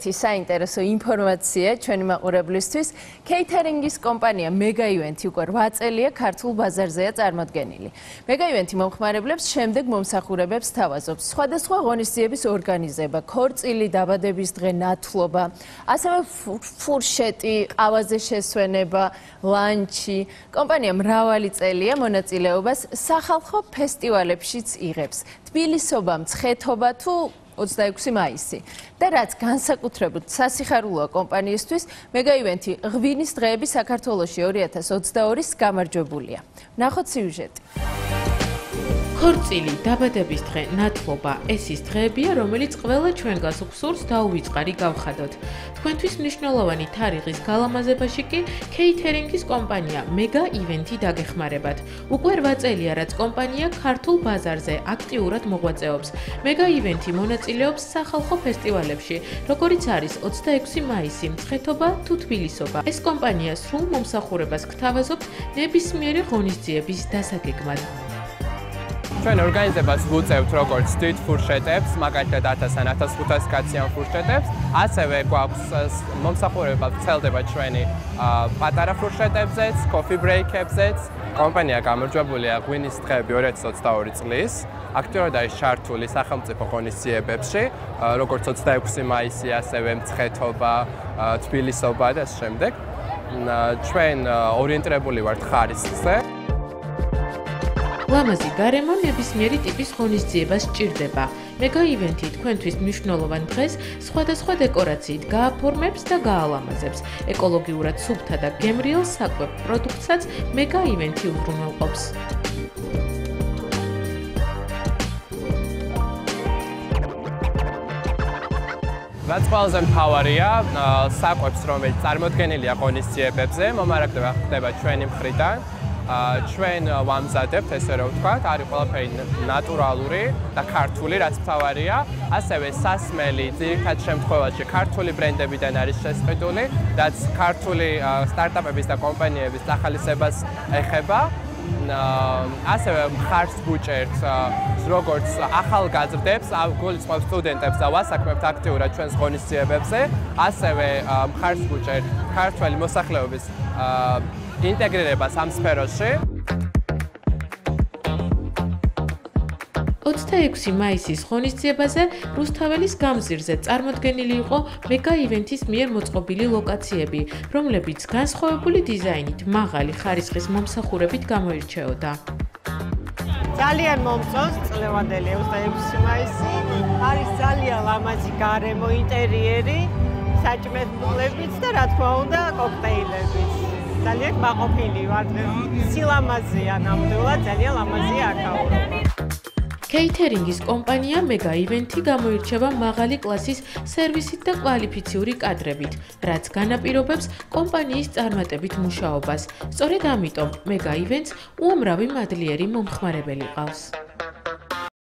ერთი საინტერესო ინფორმაცია ჩვენი მაყურებლისთვის. Кейთერინგის კომპანია მეგა ივენთი უკვე 8 წელია ქართულ ბაზარზეა წარმოდგენილი. მეგა ივენთი მომხმარებლებს შემდეგ მომსახურებებს თავაზობს. სხვადასხვა ღონისძიების ორგანიზება, ქორწილი, დაბადების დღე, ნათლობა, ასევე ფურშეტი, ყავაზე შესვენება, ლანჩი. კომპანია მრავალი წელია მონაწილეობას სახალხო ფესტივალებშიც იღებს. თბილისობა, მცხეთობა თუ 26 მაისი. და რაც განსაკუთრებით სასიხარულოა კომპანიისთვის, მეგა ივენთი ღვინის დღეები საქართველოში 2022-ის გამარჯვებულია. ნახოთ სიუჟეტი. ქორწილი, დაბადების დღე, ნათლობა, ეს ის დღეებია, რომელიც ყველა ჩვენგანს გვსურს დაუვიწყარი გავხადოთ. თქვენთვის მნიშვნელოვანი თარიღის გალამაზებაში კი кейთერინგის კომპანია მეგა ივენთი დაგეხმარებათ. უკვე 8 წელია, რაც კომპანია ქართულ ბაზარზე აქტიურად მოღვაწეობს. მეგა ივენთი მონაწილეობს სახალხო ფესტივალებში, როგორიც არის 26 მაისი, მცხეთობა თუ თბილისობა. ეს კომპანია სრულ მომსახურებას გთავაზობთ ნებისმიერი ღონისძიების დასაგეგმად. ჩვენ ორგანიზებას ვუწევთ როგორც დიდ ფურშეტებს, მაგალითად 1000-ან 1500 კაციან ფურშეტებს, ასევე გვაქვს მომსახურება ვრცელდება ჩვენი პატარა ფურშეტებზეც, coffee break-ებზეც. კომპანია გამარჯვებულია ღვინის დღეები 2022 წლის. აქტიურად არის ჩართული სახელმწიფო ღონისძიებებში, როგორც 26 მაისი, ასევე მცხეთობა, თბილისობა და ამ შემდეგ. ჩვენ ორიენტირებული ვართ ხარისხზე. ლამაზი გარემო ნებისმიერი ტიპის ღონისძიებას სჭირდება. მეგა ივენთი თქვენთვის მნიშვნელოვან დღეს სხვადასხვა დეკორაციით გააფორმებს და გაალამაზებს. ეკოლოგიურად სუფთა და გემრიელ საკვებ პროდუქტსაც მეგა ივენთი უზრუნველყოფს. რაც ყველაზე მთავარია, საკვებს, რომელიც წარმოდგენილია ღონისძიებებზე, მომარაგება ხდება ჩვენი მხრიდან. ჩვენ ვამზადებთ, ესე რომ ვთქვათ, არის ყველაფერი ნატურალური და ქართული, რაც მთავარია. ასევე სასმელი ძირითად შემთხვევაში ქართული ბრენდებიდან არის შესყიდული, რაც ქართული სტარტაპების და კომპანიების ახალისებას ეხება. ასევე მხარს ვუჭერთ როგორც ახალგაზრდებს, გულისხმობს სტუდენტებს და ვასაქმებთ აქტიურად ჩვენს ღონისძიებებზე. ასევე მხარს ვუჭერთ ქართველი მოსახლეობის ინტეგრირებას ამ სფეროში. 26 მაისის ღონისძიებაზე რუსთაველის გამზირზე წარმოდგენილი იყო მეგა ივენთის მიერ მოწყობილი ლოკაციები, რომლებიც განსხვავებული დიზაინით, მაღალი ხარისხის მომსახურებით გამოირჩეოდა. ძალიან მომწონს წლევანდელი 26 მაისი, არის ძალიან ლამაზი გარემო, ინტერიერი, საჭმელებიც და რა თქმა უნდა კოქტეილებით. ძალიან მაყოფილი ვარ. სილამაზეა ნამდვილად, ძალიან ლამაზია აქაურობა. кейთერინგის კომპანია მეგა ივენთი გამოირჩევა მაღალი კლასის სერვისით და კვალიფიციური კადრებით, რაც განაპირობებს კომპანიის წარმატებით მუშაობას. სწორედ ამიტომ მეგა ივენთს უამრავი მადლიერი მომხმარებელი ყავს.